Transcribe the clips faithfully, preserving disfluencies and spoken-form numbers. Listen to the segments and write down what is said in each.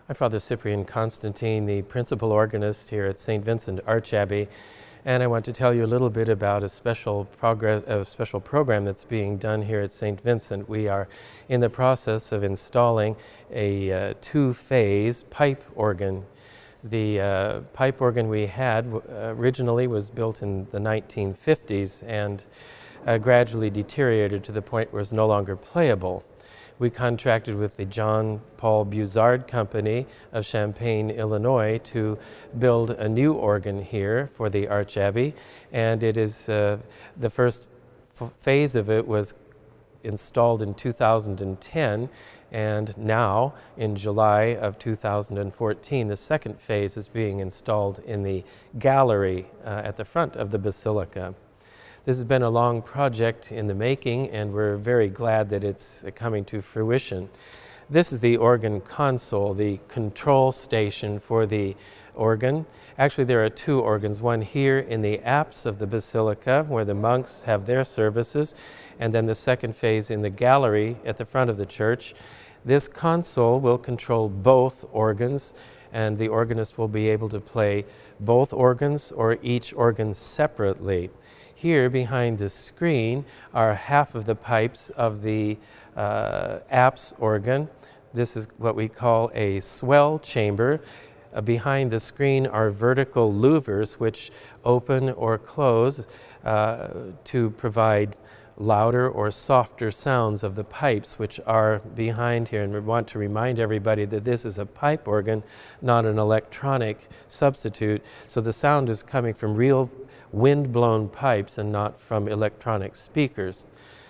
I'm Father Cyprian Constantine, the principal organist here at Saint Vincent Archabbey, and I want to tell you a little bit about a special progress, a special program that's being done here at Saint Vincent. We are in the process of installing a uh, two-phase pipe organ. The uh, pipe organ we had uh, originally was built in the nineteen fifties and uh, gradually deteriorated to the point where it's no longer playable. We contracted with the John Paul Bussard Company of Champaign, Illinois, to build a new organ here for the Archabbey, and it is uh, the first f phase of it was installed in two thousand ten, and now in July of two thousand fourteen the second phase is being installed in the gallery uh, at the front of the basilica. This has been a long project in the making, and we're very glad that it's coming to fruition. This is the organ console, the control station for the organ. Actually, there are two organs, one here in the apse of the basilica where the monks have their services, and then the second phase in the gallery at the front of the church. This console will control both organs, and the organist will be able to play both organs or each organ separately. Here behind the screen are half of the pipes of the uh, apse organ. This is what we call a swell chamber. Uh, behind the screen are vertical louvers which open or close uh, to provide louder or softer sounds of the pipes which are behind here. And we want to remind everybody that this is a pipe organ, not an electronic substitute. So the sound is coming from real wind-blown pipes and not from electronic speakers.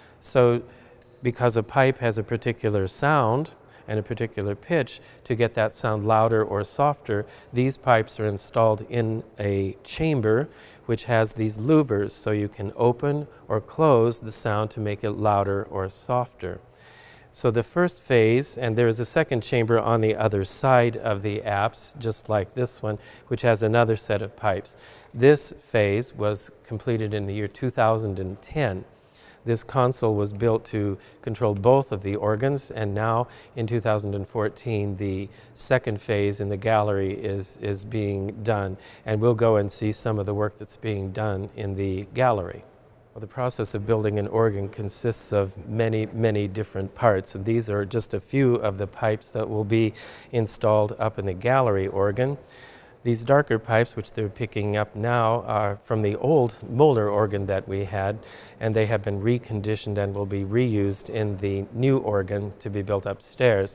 So because a pipe has a particular sound and a particular pitch, to get that sound louder or softer, these pipes are installed in a chamber which has these louvers, so you can open or close the sound to make it louder or softer. So the first phase, and there is a second chamber on the other side of the apse, just like this one, which has another set of pipes. This phase was completed in the year two thousand ten. This console was built to control both of the organs, and now in two thousand fourteen the second phase in the gallery is, is being done, and we'll go and see some of the work that's being done in the gallery. Well, the process of building an organ consists of many, many different parts, and these are just a few of the pipes that will be installed up in the gallery organ. These darker pipes, which they're picking up now, are from the old Moeller organ that we had, and they have been reconditioned and will be reused in the new organ to be built upstairs.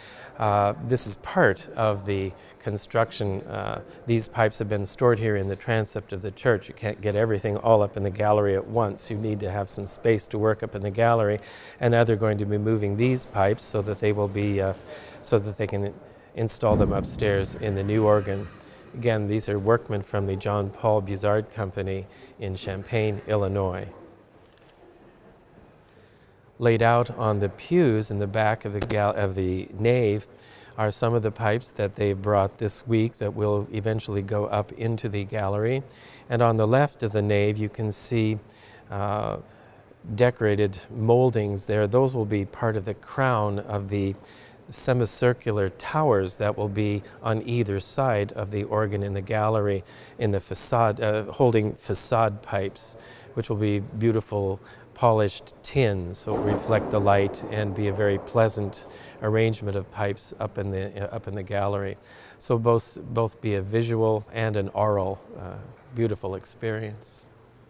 Uh, this is part of the construction. Uh, these pipes have been stored here in the transept of the church. You can't get everything all up in the gallery at once. You need to have some space to work up in the gallery, and now they're going to be moving these pipes so that they will be, uh, so that they can install them upstairs in the new organ. Again, these are workmen from the John Paul Bussard Company in Champaign, Illinois. Laid out on the pews in the back of the, gal of the nave are some of the pipes that they brought this week that will eventually go up into the gallery. And on the left of the nave you can see uh, decorated moldings there. Those will be part of the crown of the semicircular towers that will be on either side of the organ in the gallery in the facade, uh, holding facade pipes, which will be beautiful polished tin, so it will reflect the light and be a very pleasant arrangement of pipes up in the, uh, up in the gallery. So both, both be a visual and an aural uh, beautiful experience.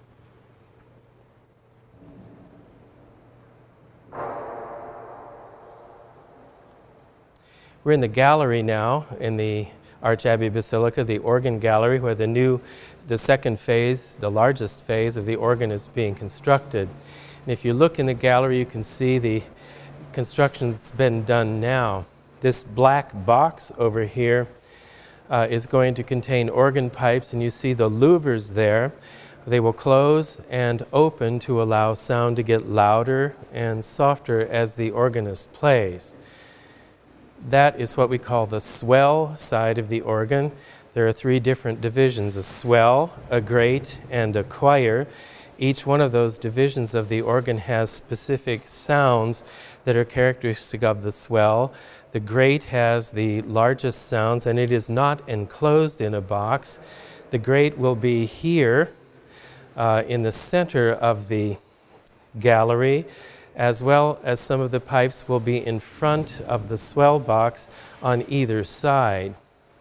We're in the gallery now, in the Archabbey Basilica, the organ gallery, where the new, the second phase, the largest phase of the organ is being constructed. And if you look in the gallery, you can see the construction that's been done now. This black box over here uh, is going to contain organ pipes, and you see the louvers there. They will close and open to allow sound to get louder and softer as the organist plays. That is what we call the swell side of the organ. There are three different divisions: a swell, a grate, and a choir. Each one of those divisions of the organ has specific sounds that are characteristic of the swell. The grate has the largest sounds, and it is not enclosed in a box. The grate will be here uh, in the center of the gallery, as well as some of the pipes will be in front of the swell box on either side.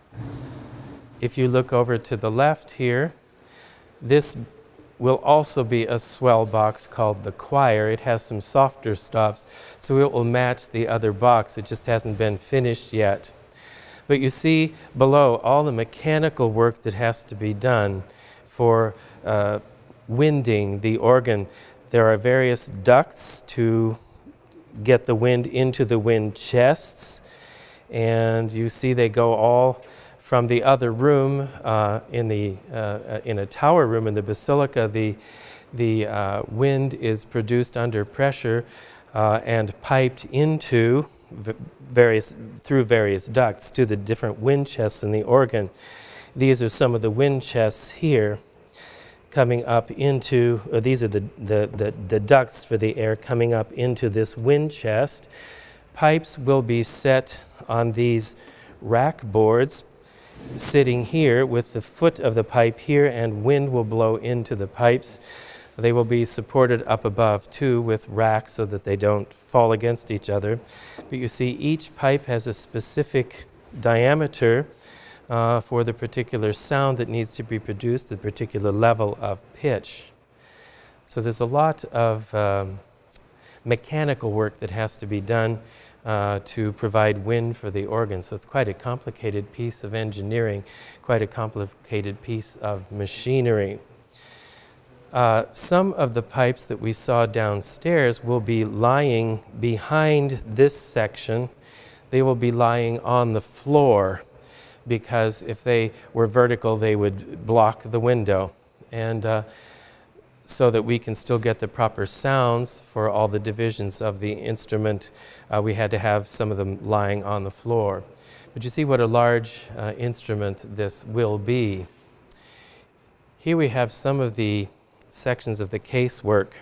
If you look over to the left here, this will also be a swell box called the choir. It has some softer stops, so it will match the other box. It just hasn't been finished yet. But you see below all the mechanical work that has to be done for uh, winding the organ. There are various ducts to get the wind into the wind chests, and you see they go all from the other room uh, in the uh, in a tower room in the basilica. The the uh, wind is produced under pressure uh, and piped into various through various ducts to the different wind chests in the organ. These are some of the wind chests here, coming up into, uh, these are the, the, the, the ducts for the air coming up into this wind chest. Pipes will be set on these rack boards, sitting here with the foot of the pipe here, and wind will blow into the pipes. They will be supported up above too with racks so that they don't fall against each other. But you see each pipe has a specific diameter Uh, for the particular sound that needs to be produced, the particular level of pitch. So there's a lot of um, mechanical work that has to be done uh, to provide wind for the organ. So it's quite a complicated piece of engineering, quite a complicated piece of machinery. Uh, some of the pipes that we saw downstairs will be lying behind this section. They will be lying on the floor, because if they were vertical, they would block the window. And uh, so that we can still get the proper sounds for all the divisions of the instrument, uh, we had to have some of them lying on the floor. But you see what a large uh, instrument this will be. Here we have some of the sections of the casework.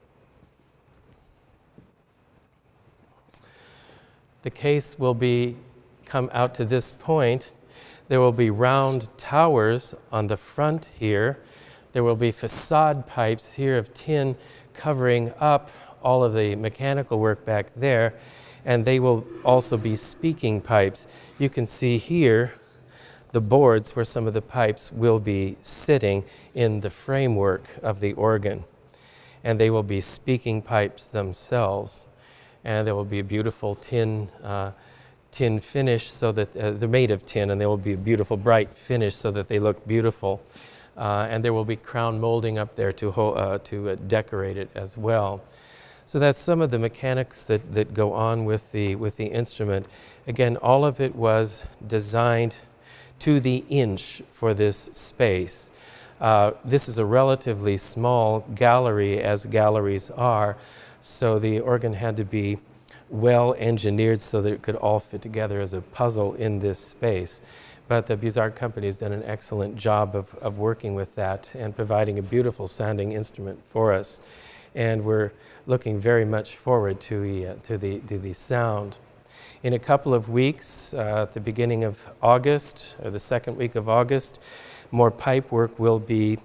The case will be come out to this point. There will be round towers on the front here. There will be facade pipes here of tin covering up all of the mechanical work back there, and they will also be speaking pipes. You can see here the boards where some of the pipes will be sitting in the framework of the organ, and they will be speaking pipes themselves. And there will be a beautiful tin uh, tin finish, so that uh, they're made of tin, and they will be a beautiful bright finish so that they look beautiful. Uh, and there will be crown molding up there to, ho uh, to uh, decorate it as well. So that's some of the mechanics that, that go on with the, with the instrument. Again, all of it was designed to the inch for this space. Uh, this is a relatively small gallery, as galleries are, so the organ had to be well engineered so that it could all fit together as a puzzle in this space. But the Bizarre Company has done an excellent job of, of working with that and providing a beautiful sounding instrument for us. And we're looking very much forward to the, uh, to the, to the sound. In a couple of weeks, uh, at the beginning of August, or the second week of August, more pipe work will be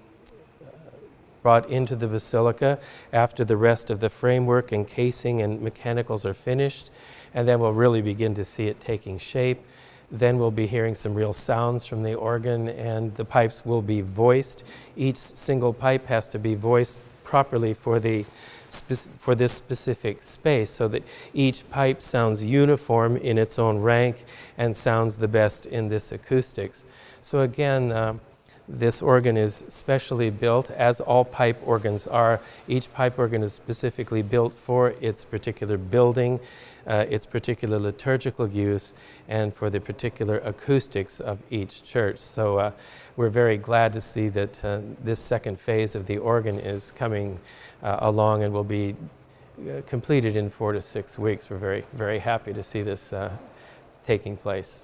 brought into the basilica after the rest of the framework and casing and mechanicals are finished, and then we'll really begin to see it taking shape. Then we'll be hearing some real sounds from the organ, and the pipes will be voiced. Each single pipe has to be voiced properly for the for this specific space, so that each pipe sounds uniform in its own rank and sounds the best in this acoustics. So again, uh, this organ is specially built, as all pipe organs are. Each pipe organ is specifically built for its particular building, uh, its particular liturgical use, and for the particular acoustics of each church. So uh, we're very glad to see that uh, this second phase of the organ is coming uh, along and will be uh, completed in four to six weeks. We're very, very happy to see this uh, taking place.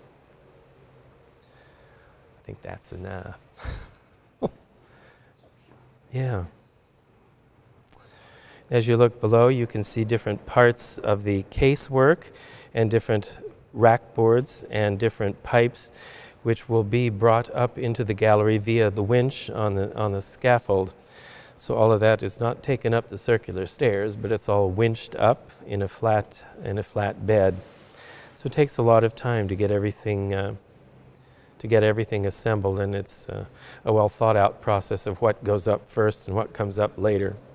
I think that's enough. Yeah. As you look below, you can see different parts of the casework and different rack boards and different pipes which will be brought up into the gallery via the winch on the, on the scaffold. So all of that is not taken up the circular stairs, but it's all winched up in a flat, in a flat bed. So it takes a lot of time to get everything, uh, to get everything assembled, and it's uh, a well thought out process of what goes up first and what comes up later.